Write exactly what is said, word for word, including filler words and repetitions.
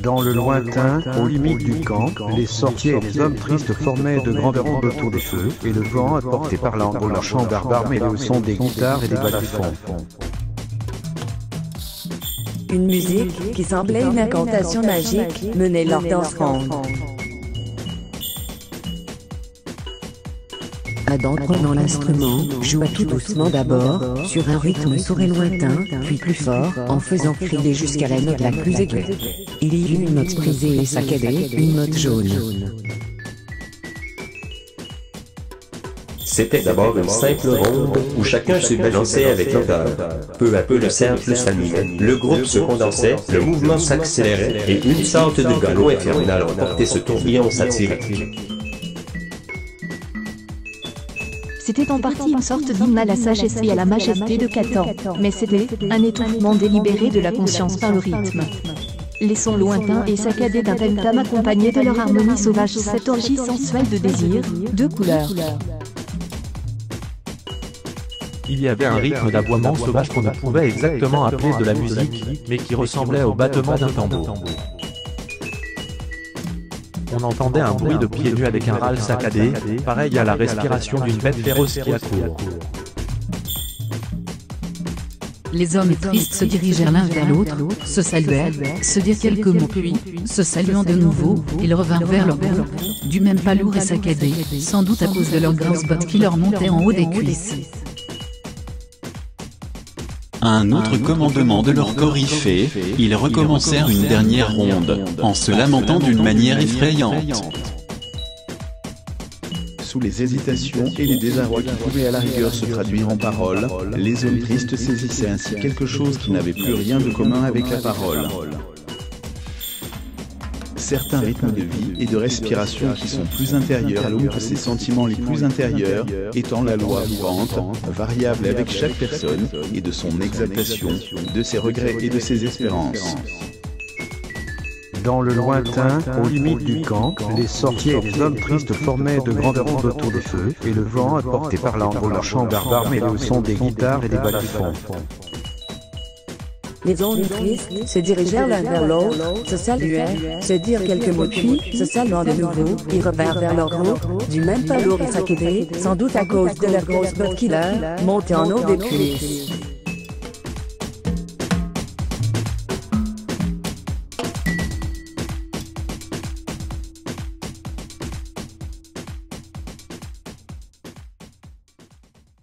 Dans le lointain, aux limites du camp, les sorciers et les hommes tristes formaient de grandes rondes autour des feux, et le vent apportait par l'ambre leur chant barbare mêlé au son des guitares et des balafons. Une musique qui semblait une incantation magique menait leur danse ronde. Adam, prenant l'instrument, joua tout doucement d'abord, sur un rythme sourd et lointain, puis plus fort, en faisant crier jusqu'à la note la plus aiguë. Il y eut une note brisée et saccadée, une note jaune. C'était d'abord une simple ronde où chacun se balançait avec lenteur. Peu à peu le cercle s'animait, le groupe se condensait, le mouvement s'accélérait et une sorte de galop infernal emportait ce tourbillon satirique. C'était en partie une sorte d'hymne à la sagesse et à la majesté de Catan, mais c'était un étouffement délibéré de la conscience par le rythme. Les sons lointains et saccadés d'un tam-tam accompagnaient de leur harmonie sauvage cette orgie sensuelle de désir, de couleurs. Il y avait un rythme d'aboiement sauvage qu'on ne pouvait exactement appeler de la musique, mais qui ressemblait au battement d'un tambour. On entendait un bruit de pieds nus avec un râle saccadé, pareil à la respiration d'une bête féroce qui accourt. Les hommes tristes se dirigèrent l'un vers l'autre, se saluèrent, se dirent quelques mots puis, se saluant de nouveau, ils revinrent vers leur groupe, du même pas lourd et saccadé, sans doute à cause de leurs grosses bottes qui leur montaient en haut des cuisses. À un autre commandement de leur coryphée, ils recommencèrent une dernière ronde, en se lamentant d'une manière effrayante. Sous les hésitations et les désarrois qui pouvaient à la rigueur se traduire en paroles, les hommes tristes saisissaient ainsi quelque chose qui n'avait plus rien de commun avec la parole. Certains rythmes de vie et de respiration qui sont plus intérieurs à l'homme que ses sentiments les plus intérieurs, étant la loi vivante, variable avec chaque personne, et de son exaltation, de ses regrets et de ses espérances. Dans le lointain, aux limites du camp, les sorciers et les hommes tristes formaient de grandes rondes autour des feux, et le vent apportait par l'ambre leur chant barbare mêlé au son des guitares et des balafons. Les hommes tristes se dirigèrent l'un vers l'autre, se saluèrent, se dirent quelques mots puis, se saluant de nouveau, ils revinrent vers leur groupe, du même pas lourd et saccadé, sans doute à cause de leurs grosses bottes qui leur montaient en haut des cuisses.